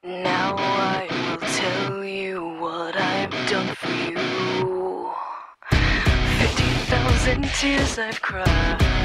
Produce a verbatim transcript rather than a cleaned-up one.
Now I will tell you what I've done for you. Fifty thousand tears I've cried.